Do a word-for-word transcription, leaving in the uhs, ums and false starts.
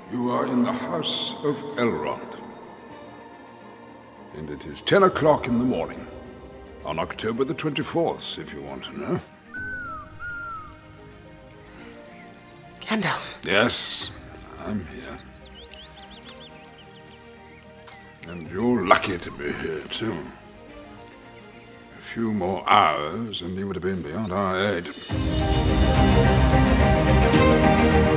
You are in the house of Elrond. And it is ten o'clock in the morning. On October the twenty-fourth, if you want to know. Gandalf. Yes, I'm here. And you're lucky to be here, too. A few more hours and you would have been beyond our aid.